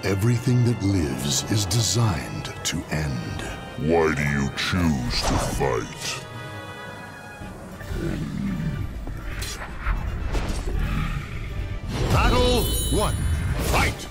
Everything that lives is designed to end. Why do you choose to fight? Battle 1. Fight!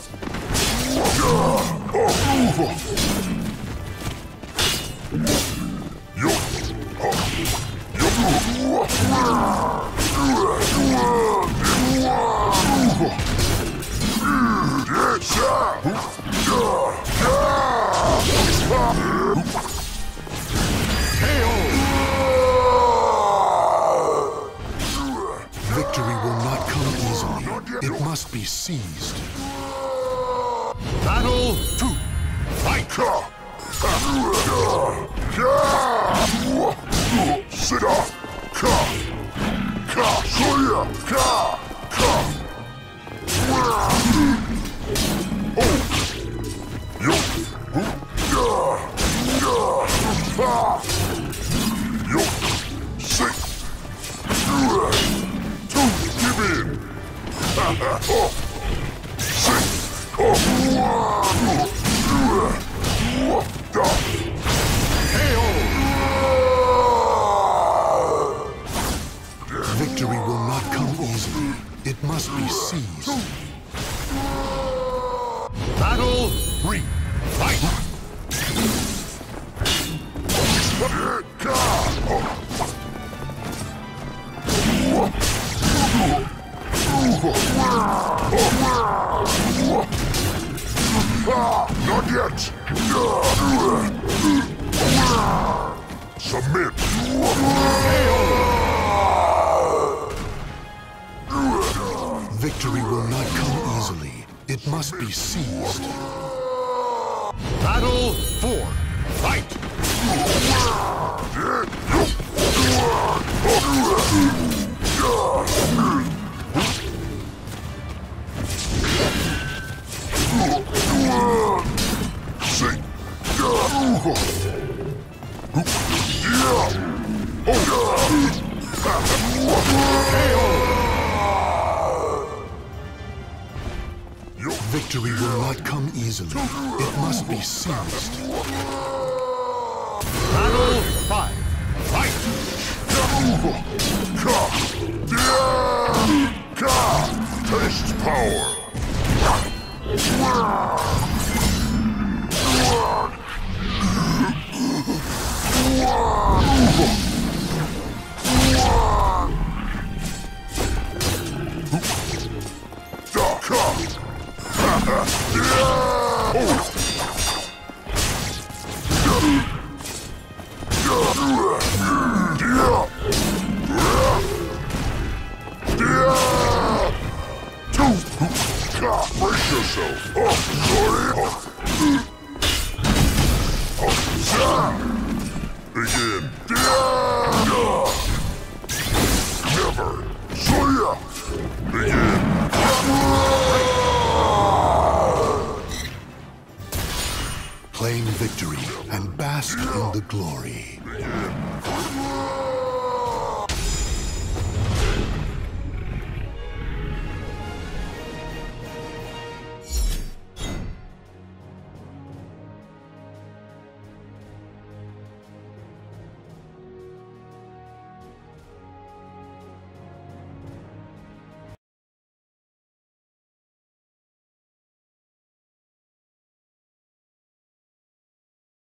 Victory will not come easily. It must be seized. Battle 2. Fight! Sit up! Victory will not come easily. It must be seized. Battle 3. Fight! Not yet! Submit! Victory will not come easily. It must be seized. Battle 4. Fight! Victory will not come easily. It must be seized. Battle 5. Fight! Taste power! Brace yourself! Begin! Never! Begin! Claim victory and bask in the glory. Begin!